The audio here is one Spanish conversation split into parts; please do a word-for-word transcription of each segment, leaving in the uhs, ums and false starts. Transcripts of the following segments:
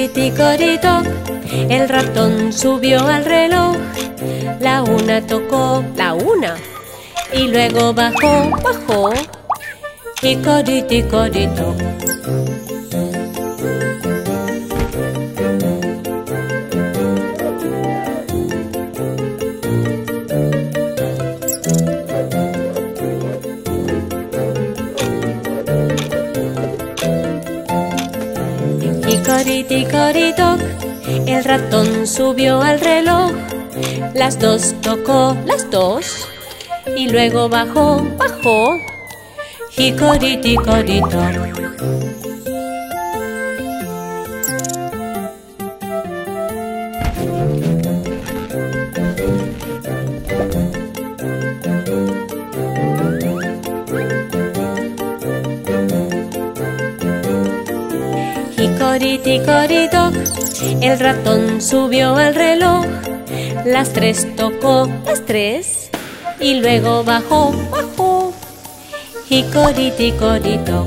Hicoriti-coritoc, el ratón subió al reloj. La una tocó la una y luego bajó, bajó. Hicoriti-coritoc. Hicoriti-coritoc, el ratón subió al reloj. Las dos tocó, las dos, y luego bajó, bajó. Hicoriti-coritoc. Hicoriti-coritoc, el ratón subió al reloj. Las tres tocó, las tres, y luego bajó, bajó. Hicoriti-coritoc.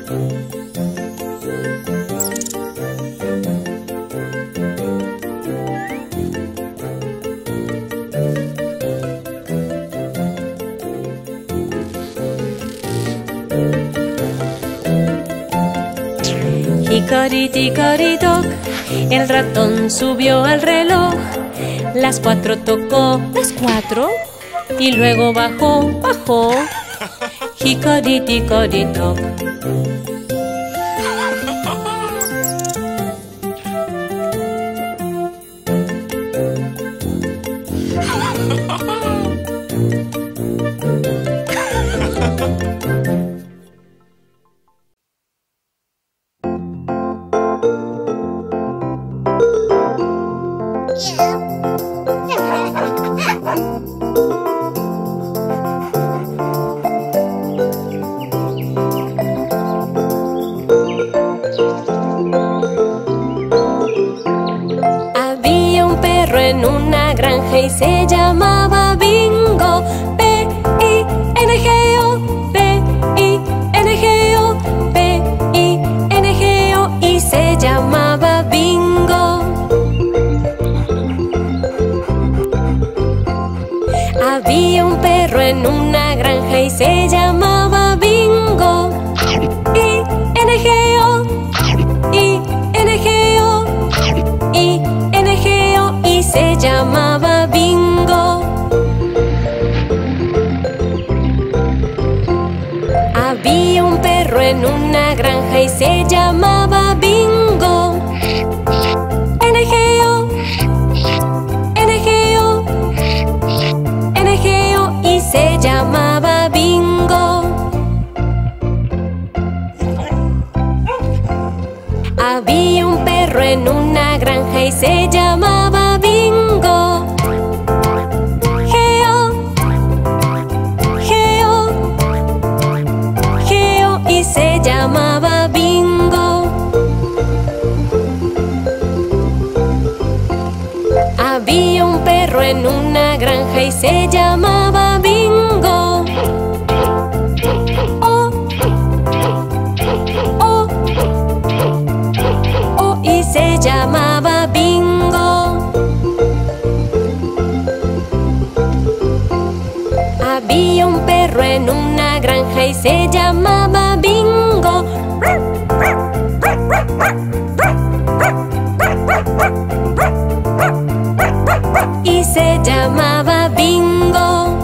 Hicoriti-coritoc, el ratón subió al reloj. Las cuatro tocó, las cuatro, y luego bajó, bajó. Hicoriti-coritoc. Había un perro en una granja y se llamaba Bingo. B I N G O, B I N G O, B I N G O, y se llamaba Bingo. Había un perro en una granja y se llamaba Bingo. I N G O, I N G O, I N G O, y se llamaba Bingo. Había un perro en una granja y se llamaba Bingo. N G O, N G O, N G O, y se llamaba Bingo. Había un perro en una granja y se llamaba Bingo. G O, G O, G O, y se llamaba Bingo. Había un perro en una granja y se llamaba Bingo. O, O, O, y se llamaba Bingo. Había un perro en una granja y se llamaba Bingo. Y se llamaba Bingo.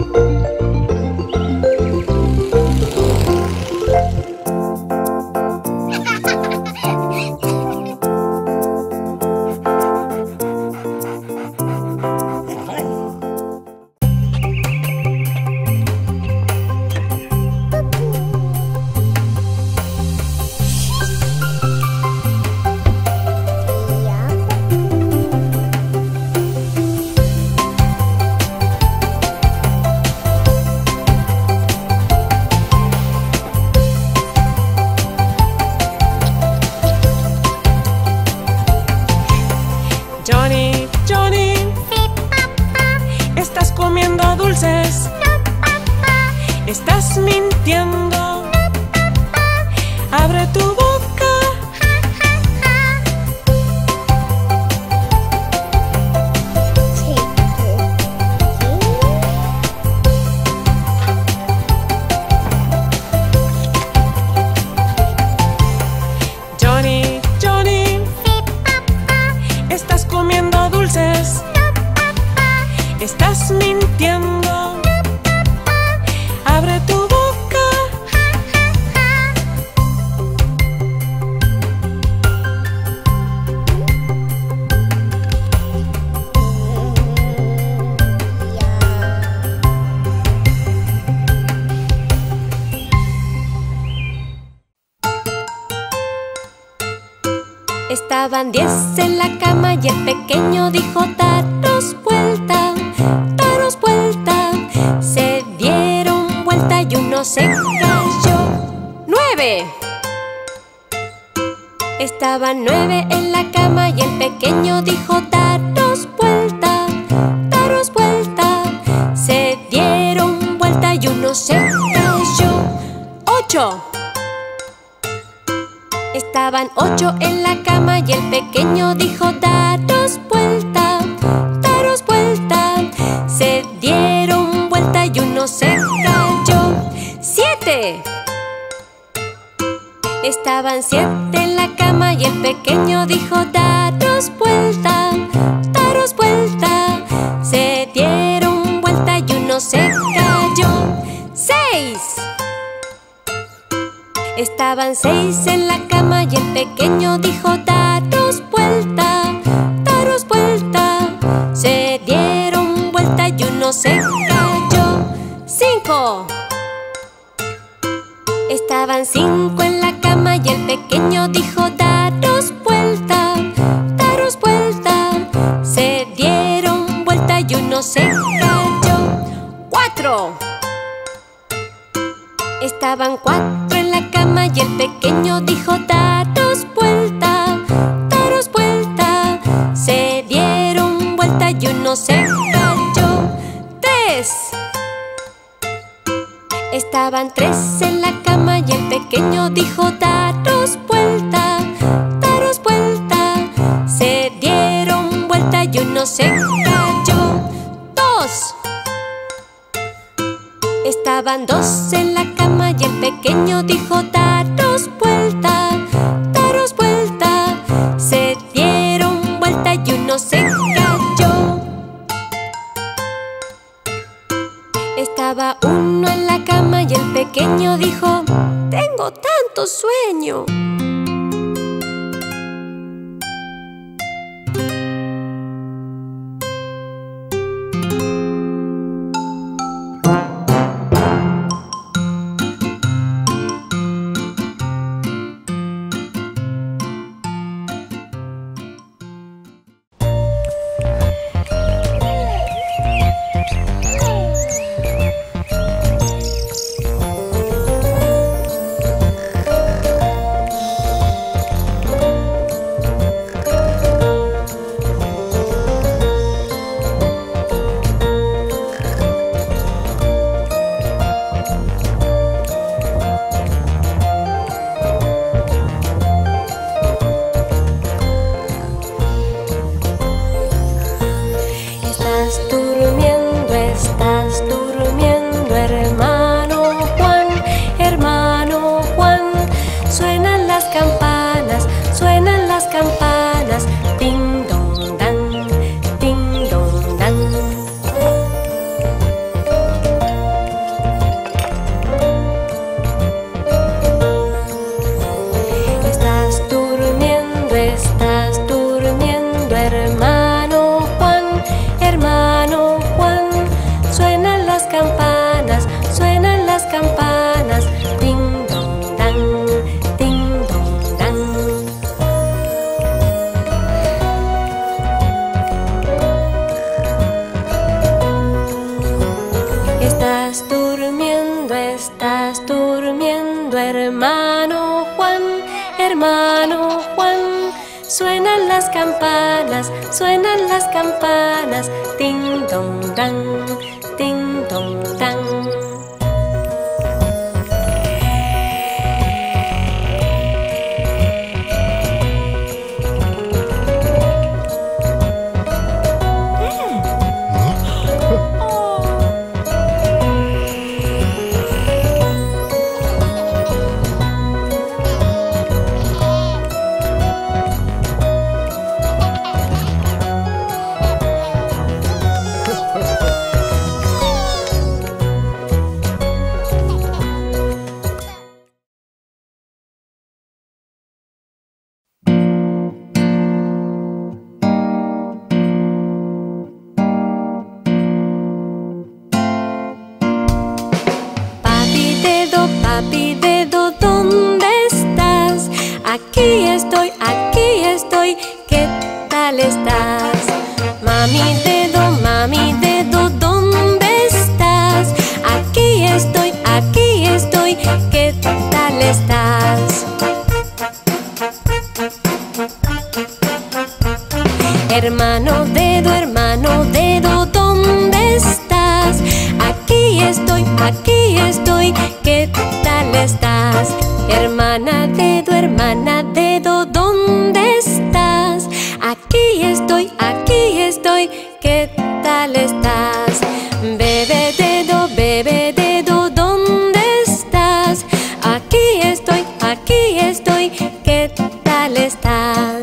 Johnny, Johnny, ¿estás comiendo dulces? ¿Estás mintiendo? Abre tu boca. dulces. Estás mintiendo. Abre tu boca. Estaban diez en la cama y el pequeño dijo: daros vuelta, daros vuelta. Se dieron vuelta y uno se cayó. ¡Nueve! Estaban nueve en la cama y el pequeño dijo: daros vuelta, daros vuelta. Se dieron vuelta y uno se cayó. ¡Ocho! Estaban ocho en la cama y el pequeño dijo: daros vuelta, daros vuelta. Se dieron vuelta y uno se cayó. ¡Siete! Estaban siete en la cama y el pequeño dijo: daros vuelta, daros vuelta. Se dieron vuelta y uno se cayó. ¡Seis! Estaban seis en la cama y el pequeño dijo: daros vuelta, daros vuelta. Se dieron vuelta y uno se cayó. ¡Cinco! Estaban cinco en la cama y el pequeño dijo: daros vuelta, daros vuelta. Se dieron vuelta y uno se cayó. ¡Cuatro! Estaban cuatro en la cama y el pequeño dijo: daros vuelta, daros vuelta. Se dieron vuelta y uno se cayó. Tres. Estaban tres en la cama y el pequeño dijo: daros vuelta, daros vuelta. Se dieron vuelta y uno se cayó. Dos. Estaban dos en la cama y el pequeño dijo: daros vuelta, daros vuelta. Se dieron vuelta y uno se cayó. Estaba uno en la cama y el pequeño dijo: tengo tanto sueño. Suenan las campanas, ting dong dang, ting dong dang. dedo, hermano dedo, ¿dónde estás? Aquí estoy, aquí estoy, ¿qué tal estás? Hermana dedo, hermana dedo, ¿dónde estás? Aquí estoy, aquí estoy, ¿qué tal estás? Bebé dedo, bebé dedo, ¿dónde estás? Aquí estoy, aquí estoy, ¿qué tal estás?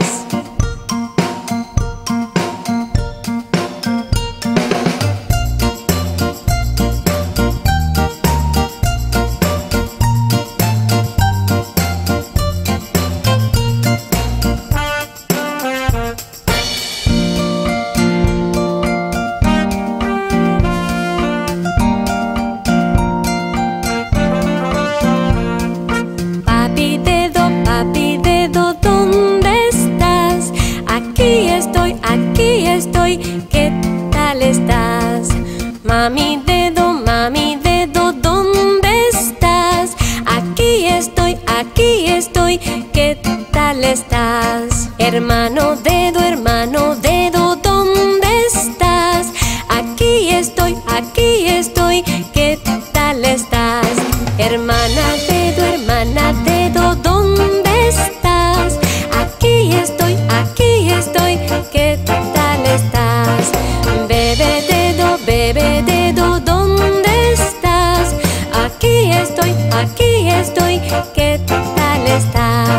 ¿Qué tal estás? Mami dedo, mami dedo, ¿dónde estás? Aquí estoy, aquí estoy, ¿qué tal estás? Hermano dedo, hermano dedo, ¿dónde estás? Aquí estoy, aquí estoy, ¿qué tal estás? Hermana dedo, hermana dedo, ¿dónde estás? Aquí estoy, aquí estoy, ¿qué tal estás? Bebé dedo, bebé dedo, ¿dónde estás? Aquí estoy, aquí estoy, ¿qué tal estás?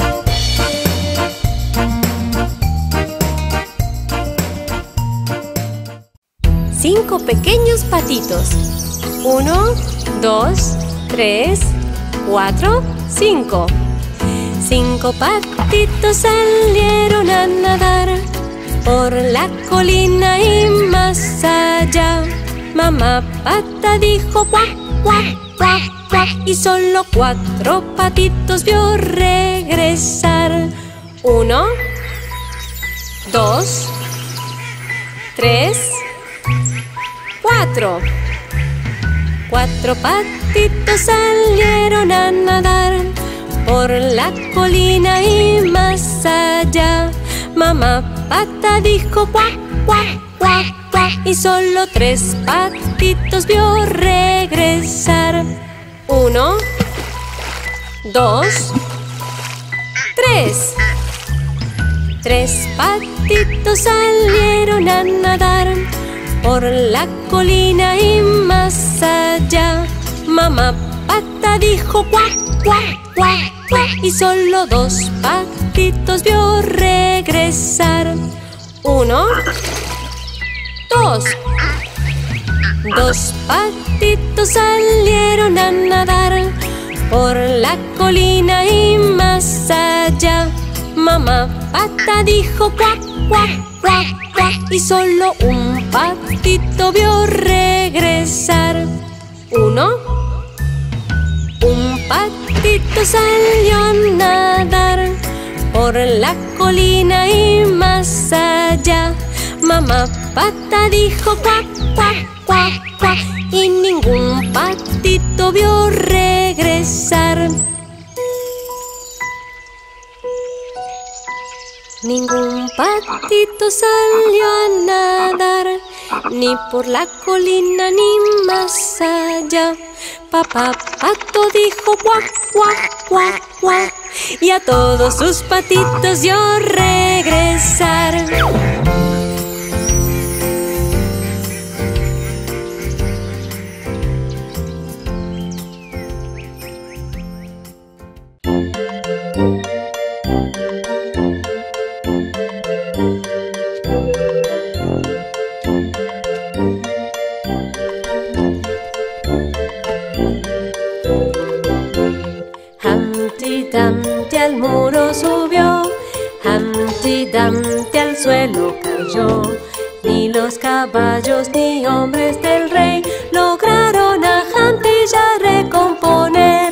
Cinco pequeños patitos. Uno, dos, tres, cuatro, cinco. Cinco patitos salieron a nadar por la colina y más allá. Mamá pata dijo cuac, cuac, cuac, cuac, y solo cuatro patitos vio regresar. Uno, dos, tres, cuatro. Cuatro patitos salieron a nadar por la colina y más allá. Mamá pata dijo cuac, cuac, cuac, cuac, y solo tres patitos vio regresar. Uno, dos, tres. Tres patitos salieron a nadar por la colina y más allá. Mamá pata dijo cuac, cuac, cuac, cuac, y solo dos patitos vio regresar. Uno, dos. Dos patitos salieron a nadar por la colina y más allá. Mamá pata dijo cuac, cuac, cuac, cuac, y solo un patito vio regresar. Uno, un patito salió a nadar por la colina y más allá. Mamá pata dijo cuac, cuac, cuac, cuac, y ningún patito vio regresar. Ningún patito salió a nadar, ni por la colina ni más allá. Papá pato dijo cuac, cuac, cuac, cuac, y a todos sus patitos dio regresar. Humpty Dumpty al muro subió, Humpty Dumpty al suelo cayó. Ni los caballos ni hombres del rey lograron a Humpty ya recomponer.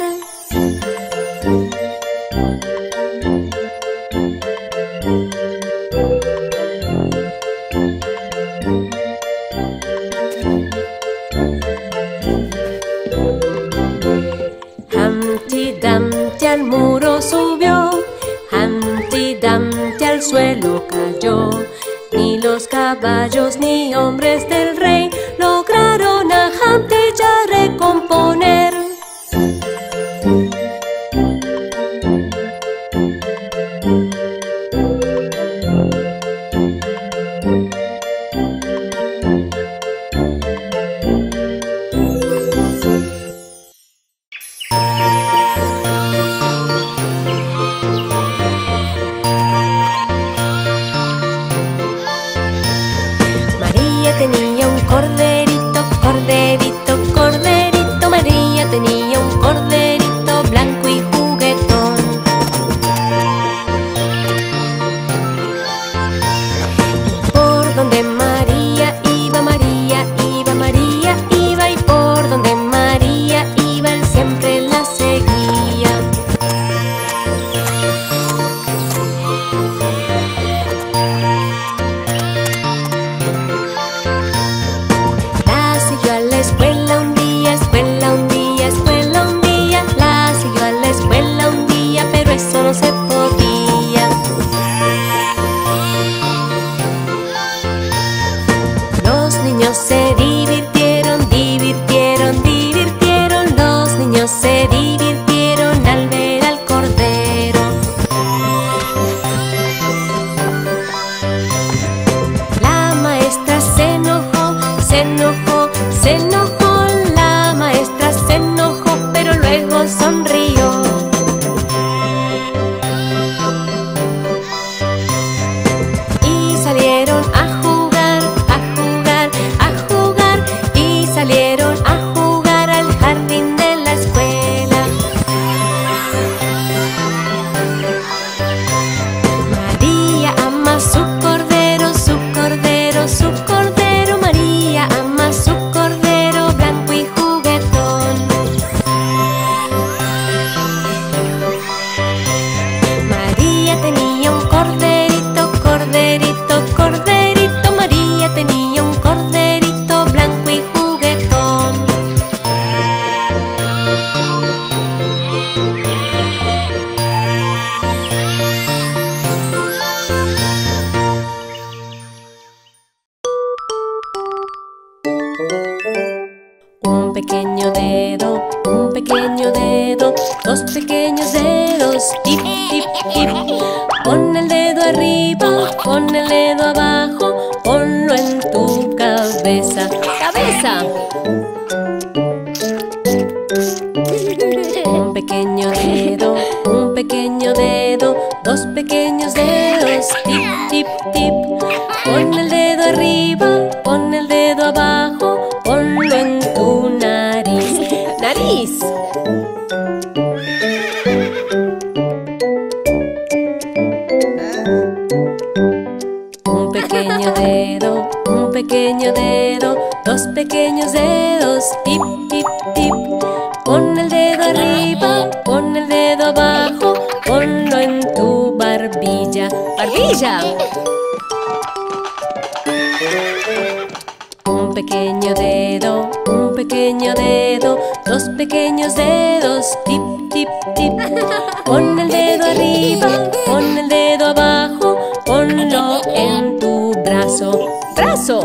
Humpty Dumpty al muro subió, Humpty Dumpty al suelo cayó. Ni los caballos caballos ni hombres del rey lograron a Humpty ya recomponer. Tenía un corderito, corderito, corderito. María tenía un corderito blanco y juguetón. Por donde María iba, María iba, María iba. Y por donde María iba, él siempre la seguía. Escuela un día, escuela un día, escuela un día. La siguió a la escuela un día, pero eso no se podía. Los niños se divirtieron, divirtieron, divirtieron. Los niños se divirtieron al ver al cordero. La maestra se enojó, se enojó, se enojó, la maestra se enojó, pero luego sonrió. Y salieron a jugar, a jugar, a jugar. Y salieron a jugar al jardín de la escuela. María ama su cordero, su cordero, su cordero. María ama su cordero blanco y juguetón. María tenía un corderito, corderito, corderito. María tenía un corderito blanco y juguetón. Un pequeño dedo, un pequeño dedo, dos pequeños dedos, tip, tip, tip. Pon el dedo arriba, pon el dedo abajo, ponlo en tu cabeza. ¡Cabeza! Un pequeño dedo, un pequeño dedo, dos pequeños dedos, tip, tip, tip. Pon el dedo arriba, pon el dedo abajo, ponlo en tu nariz. ¡Nariz! Un pequeño dedo, un pequeño dedo, dos pequeños dedos, tip, tip, tip. Pon el dedo arriba, pon el dedo abajo, ponlo en tu barbilla. ¡Barbilla! Un pequeño dedo, un pequeño dedo, dos pequeños dedos, tip, tip, tip. Pon el dedo arriba, pon el dedo abajo, ponlo en tu brazo. ¡Brazo!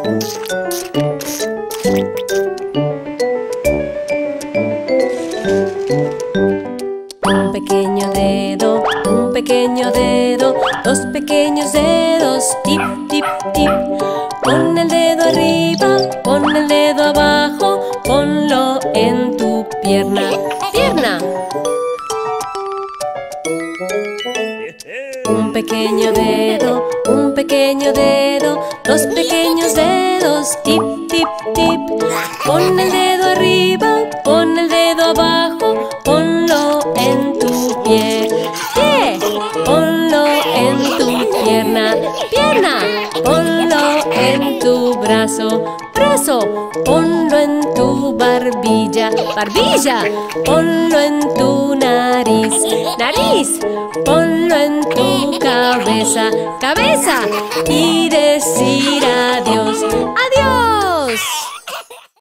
Un pequeño dedo, un pequeño dedo, dos pequeños dedos, tip, tip, tip. Pon el dedo arriba, pon el dedo abajo, ponlo en tu pierna. ¡Pierna! Un pequeño dedo, un pequeño dedo, dos pequeños dedos, tip, tip, tip. Pon el dedo arriba, pon el dedo abajo, ponlo en tu pie. ¡Pie! Ponlo en tu pierna. ¡Pierna! Ponlo en tu brazo. ¡Brazo! Ponlo en tu barbilla. ¡Barbilla! Ponlo en tu nariz. ¡Nariz! Ponlo en tu cabeza. ¡Cabeza! Y decir adiós. ¡Adiós!